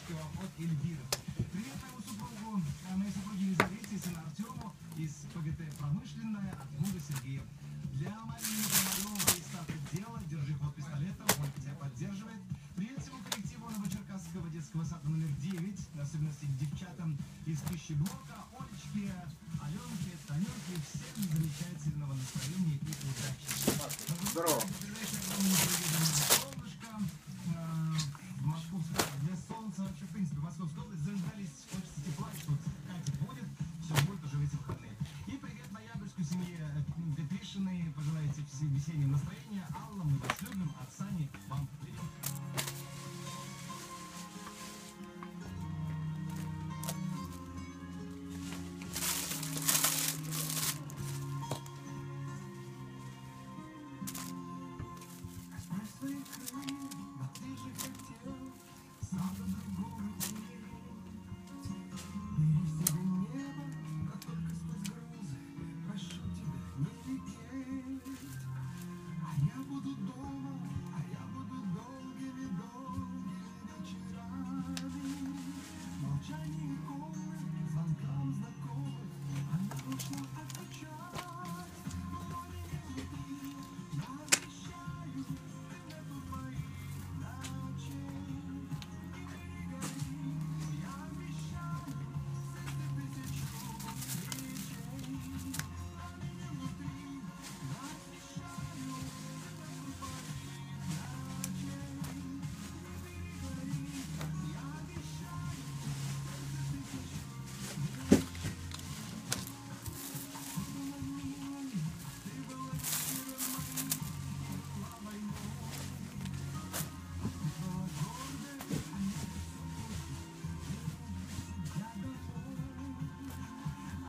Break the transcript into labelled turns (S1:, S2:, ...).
S1: Черкасского от Эльвиры. Привет моему супругу, моей супруге Елизавете и сыну Артему из ПГТ «Промышленная» от мужа Сергея. Для Марины Пономарёва из «Старта дела», держи ход пистолетом, он тебя поддерживает. Привет всему коллективу Новочеркасского детского сада номер 9, в особенности к девчатам из пищеблока, Олечке, Аленке, Танюке, всем замечательного настроения и удачи.
S2: Здорово.